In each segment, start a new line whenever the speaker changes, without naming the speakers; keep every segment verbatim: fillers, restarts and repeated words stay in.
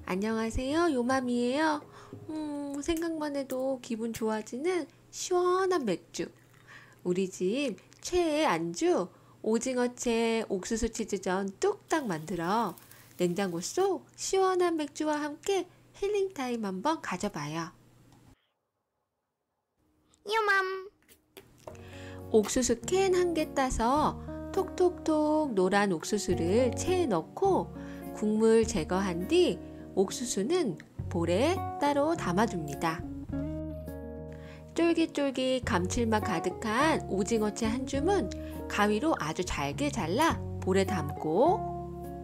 안녕하세요, 요맘이에요. 음, 생각만 해도 기분 좋아지는 시원한 맥주. 우리 집 최애 안주, 오징어채 옥수수 치즈전 뚝딱 만들어 냉장고 속 시원한 맥주와 함께 힐링 타임 한번 가져봐요.
유맘.
옥수수 캔 한 개 따서 톡톡톡 노란 옥수수를 체에 넣고 국물 제거한 뒤 옥수수는 볼에 따로 담아줍니다. 쫄깃쫄깃 감칠맛 가득한 오징어채 한 줌은 가위로 아주 잘게 잘라 볼에 담고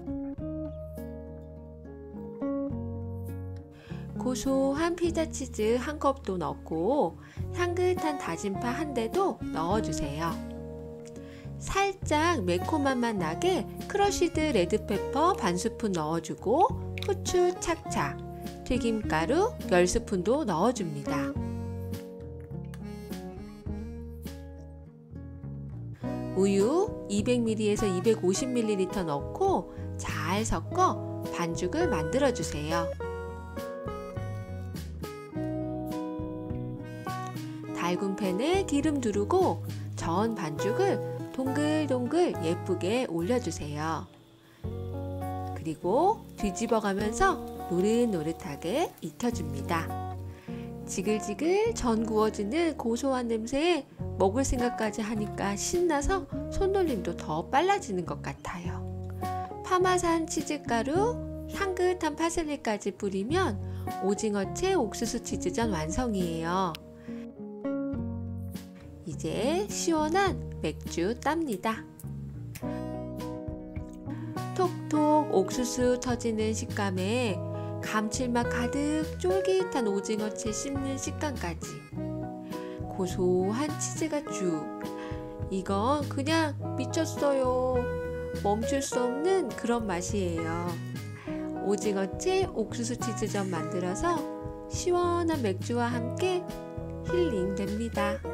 고소한 피자치즈 한 컵도 넣고 향긋한 다진파 한 대도 넣어주세요. 살짝 매콤한 맛 나게 크러쉬드 레드페퍼 반 스푼 넣어주고 후추 착착, 튀김가루 십 스푼도 넣어줍니다. 우유 이백 밀리리터에서 이백오십 밀리리터 넣고 잘 섞어 반죽을 만들어주세요. 달군 팬에 기름 두르고 저은 반죽을 동글동글 예쁘게 올려주세요. 그리고 뒤집어 가면서 노릇노릇하게 익혀줍니다. 지글지글 전 구워지는 고소한 냄새에 먹을 생각까지 하니까 신나서 손놀림도 더 빨라지는 것 같아요. 파마산 치즈가루, 향긋한 파슬리까지 뿌리면 오징어채 옥수수 치즈전 완성이에요. 이제 시원한 맥주 땁니다. 톡톡 옥수수 터지는 식감에 감칠맛 가득 쫄깃한 오징어채 씹는 식감까지 고소한 치즈가 쭉. 이건 그냥 미쳤어요. 멈출 수 없는 그런 맛이에요. 오징어채 옥수수 치즈전 만들어서 시원한 맥주와 함께 힐링 됩니다.